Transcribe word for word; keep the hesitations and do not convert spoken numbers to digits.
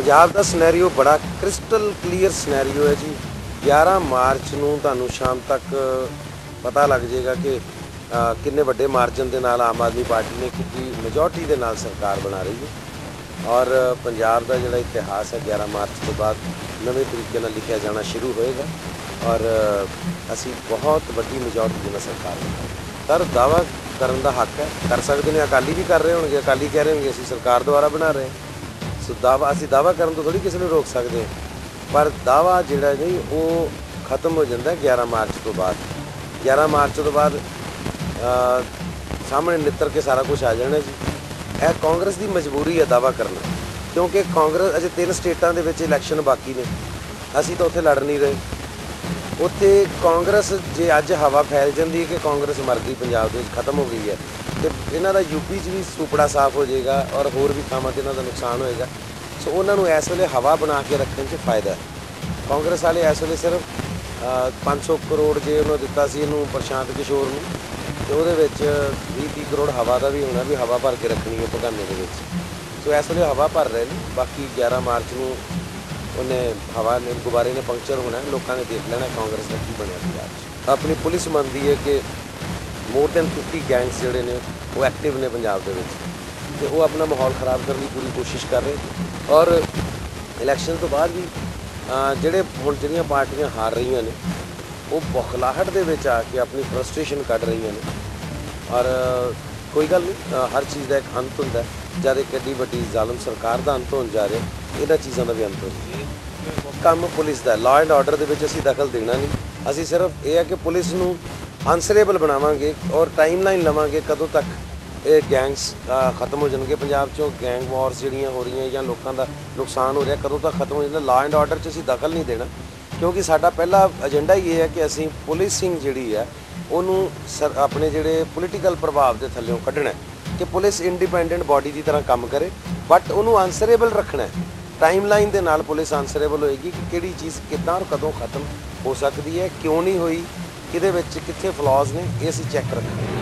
पंजाब का सिनेरियो बड़ा crystal clear scenario है जी। ग्यारह मार्च नूं तुहानूं शाम तक पता लग जाएगा कि किन्ने वड्डे मार्जन के नाल आम आदमी पार्टी ने की मेजोरिटी के नाल सरकार बना रही है और पंजाब का जिहड़ा इतिहास है ग्यारह मार्च के बाद नवे तरीके नाल लिखिया जाना शुरू होएगा और असी बहुत वड्डी मेजोरिटी के नाल सरकार बनाएंगे। सर दावा करन दा हक है, कर सकते हैं। अकाली भी कर रहे होंगे, अकाली कह रहे होंगे असी सरकार द्वारा बना रहे हैं। सो दावा असी दावा करन तो थोड़ी किसी ने रोक सकते हैं, पर दावा जिहड़ा नहीं वो खत्म हो जाता है ग्यारह मार्च तो बाद। ग्यारह मार्च तो बाद सामने नितर के सारा कुछ आ जाना जी। यह कांग्रेस की मजबूरी है दावा करना, क्योंकि कांग्रेस अजे तीन स्टेटां दे विच इलैक्शन बाकी ने, असी तो उत्थे लड़ नहीं रहे। उत्थे कांग्रेस जे अज हवा फैल जाती है कि कांग्रेस मर गई, पंजाब दे विच खत्म हो गई है, तो इन्हां दा यूपी च भी सूपड़ा साफ हो जाएगा और होर भी थावां ते इन्हां दा नुकसान होएगा। सो उन्होंने इस वेले हवा बना के रखने च फायदा है। कांग्रेस वाले इस वेले सिर्फ पाँच सौ करोड़ जे उन्होंने दिता सी इनू प्रशांत किशोर नूं, तो वो भी तीह करोड़ हवा का भी होना, भी हवा भर के रखनी है पगाने के। सो इस वेले हवा भर रहे हैं। बाकी ग्यारह मार्च को उन्हें हवा ने गुब्बारे ने पंक्चर होना है, लोगों ने देख लेना कांग्रेस का की बनया पंजाब। अपनी पुलिस मनती है कि मोर दैन फिफ्टी गैंग्स जोड़े ने वो एक्टिव ने पंजाब के, तो वो अपना माहौल खराब करने की पूरी कोशिश कर रहे। और इलैक्शन तो बाद भी जोड़े हुण जिहड़ियां पार्टियां हार रही ने वो बौखलाहट दे विच आके अपनी फ्रस्ट्रेशन कढ़ रही ने। और कोई गल नहीं, हर चीज़ का एक अंत होंदा है। जब एक एड्डी वड्डी जालम सरकार का अंत होने जा रहा, इन्हां चीज़ों का भी अंत हो। काम पुलिस का लॉ एंड ऑर्डर दे विच असीं दखल देना नहीं, असीं सिर्फ यह है कि पुलिस नूं आंसरेबल बनावांगे और टाइम लाइन लवांगे कदों तक ये गैंग्स खत्म हो जाएंगे पंजाब चों। गैंग वॉर्स जिहड़ियां हो रही हैं या लोगों का नुकसान हो रहा, कदों तक खत्म हो जाता। लॉ एंड ऑर्डर च असीं दखल नहीं देना, क्योंकि साडा पहला एजेंडा ये है कि असीं पुलिसिंग जिहड़ी है उन्होंने सर अपने जिहड़े पोलीटिकल प्रभाव के थल्लों कढ़ना है कि पुलिस इंडिपेंडेंट बॉडी की तरह काम करे, बट उन्होंने आंसरेबल रखना है। टाइम लाइन के नाल पुलिस आंसरेबल होएगी कि किहड़ी चीज़ कितना और कदों खत्म हो सकती है, क्यों नहीं हुई, किहदे विच कित्थे फ्लॉज ने, ये असीं चैक रखना।